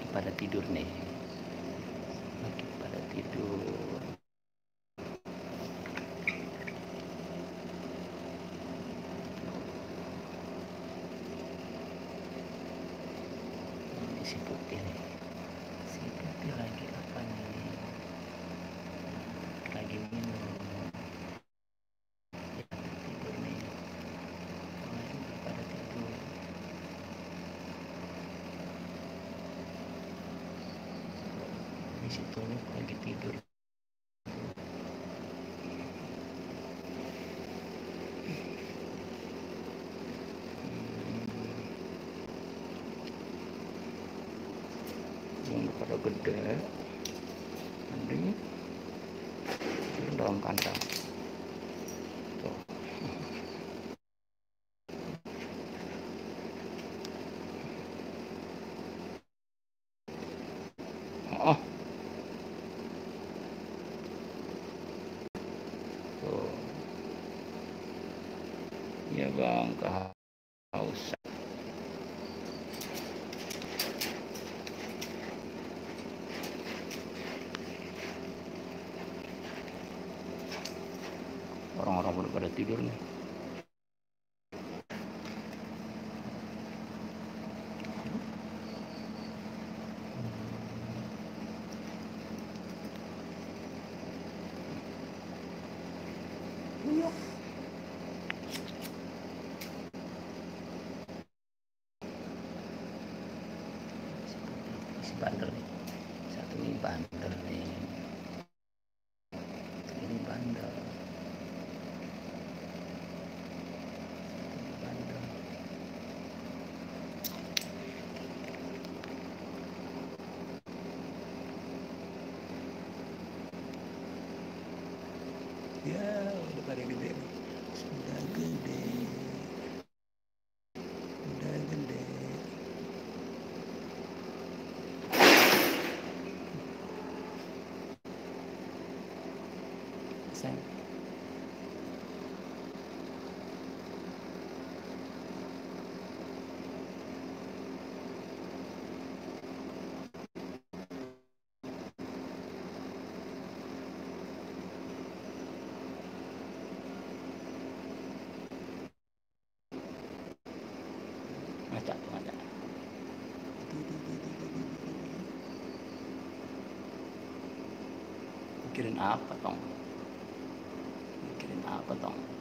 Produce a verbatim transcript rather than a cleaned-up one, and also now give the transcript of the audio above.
pada tidur nih, lagi pada tidur. Ini si putih nih, si putih lagi apa nih? Lagi minum. Ya, tidur nih, lagi pada tidur. Ini si Tuluk lagi tidur. Yang pada gede, mending dalam kandang. Tuh. Oh, tuh. Ya bang, kehausan. Orang-orang udah pada tidur nih. Iya. Si bandel nih, satu ini bandel nih, satu ini bandel, bandel. Ya udah pada gede nih, sudah gede, udah gede. Sayang. Ngacak tuh, ngacak. Mikirin apa tong? Mikirin apa tong?